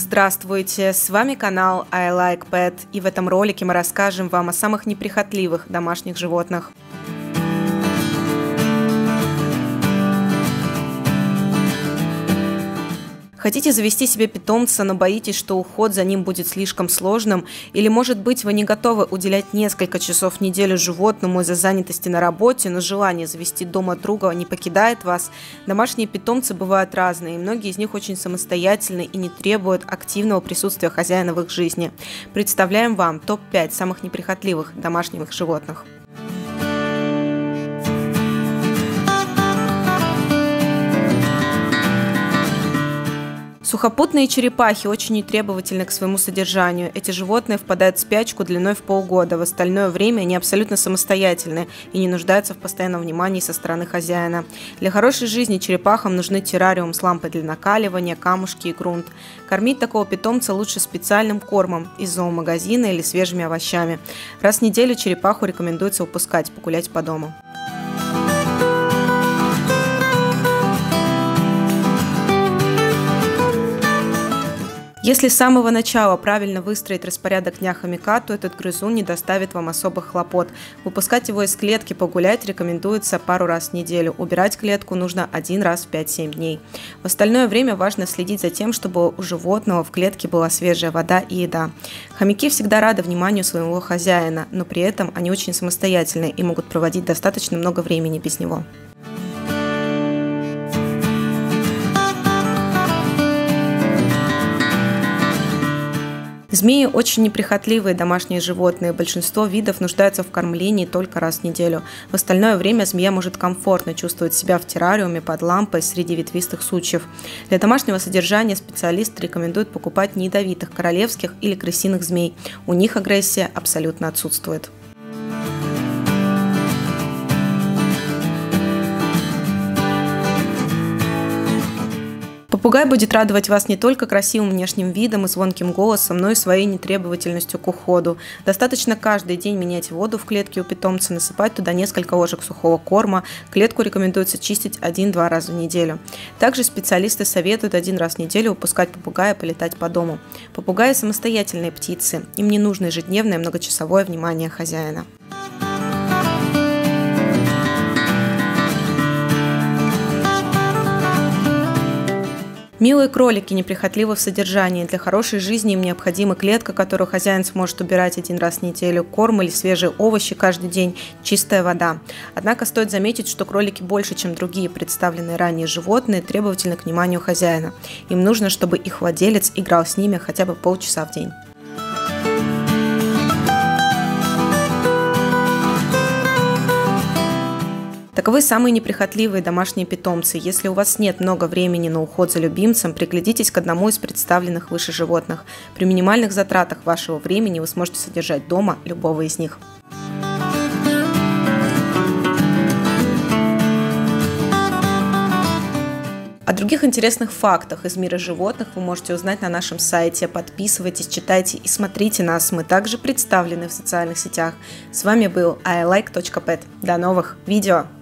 Здравствуйте, с вами канал I Like Pet, и в этом ролике мы расскажем вам о самых неприхотливых домашних животных. Хотите завести себе питомца, но боитесь, что уход за ним будет слишком сложным? Или, может быть, вы не готовы уделять несколько часов в неделю животному из-за занятости на работе, но желание завести дома друга не покидает вас? Домашние питомцы бывают разные, и многие из них очень самостоятельны и не требуют активного присутствия хозяина в их жизни. Представляем вам топ-5 самых неприхотливых домашних животных. Сухопутные черепахи очень нетребовательны к своему содержанию. Эти животные впадают в спячку длиной в полгода. В остальное время они абсолютно самостоятельны и не нуждаются в постоянном внимании со стороны хозяина. Для хорошей жизни черепахам нужны террариум с лампой для накаливания, камушки и грунт. Кормить такого питомца лучше специальным кормом из зоомагазина или свежими овощами. Раз в неделю черепаху рекомендуется выпускать погулять по дому. Если с самого начала правильно выстроить распорядок дня хомяка, то этот грызун не доставит вам особых хлопот. Выпускать его из клетки погулять рекомендуется пару раз в неделю. Убирать клетку нужно один раз в 5-7 дней. В остальное время важно следить за тем, чтобы у животного в клетке была свежая вода и еда. Хомяки всегда рады вниманию своего хозяина, но при этом они очень самостоятельны и могут проводить достаточно много времени без него. Змеи очень неприхотливые домашние животные. Большинство видов нуждаются в кормлении только раз в неделю. В остальное время змея может комфортно чувствовать себя в террариуме под лампой среди ветвистых сучьев. Для домашнего содержания специалисты рекомендуют покупать неядовитых королевских или крысиных змей. У них агрессия абсолютно отсутствует. Попугай будет радовать вас не только красивым внешним видом и звонким голосом, но и своей нетребовательностью к уходу. Достаточно каждый день менять воду в клетке у питомца, насыпать туда несколько ложек сухого корма. Клетку рекомендуется чистить 1-2 раза в неделю. Также специалисты советуют 1 раз в неделю выпускать попугая полетать по дому. Попугаи – самостоятельные птицы, им не нужно ежедневное многочасовое внимание хозяина. Милые кролики неприхотливы в содержании. Для хорошей жизни им необходима клетка, которую хозяин сможет убирать 1 раз в неделю, корм или свежие овощи каждый день, чистая вода. Однако стоит заметить, что кролики больше, чем другие представленные ранее животные, требовательны к вниманию хозяина. Им нужно, чтобы их владелец играл с ними хотя бы полчаса в день. Таковы самые неприхотливые домашние питомцы. Если у вас нет много времени на уход за любимцем, приглядитесь к одному из представленных выше животных. При минимальных затратах вашего времени вы сможете содержать дома любого из них. О других интересных фактах из мира животных вы можете узнать на нашем сайте. Подписывайтесь, читайте и смотрите нас. Мы также представлены в социальных сетях. С вами был ilike.pet. До новых видео!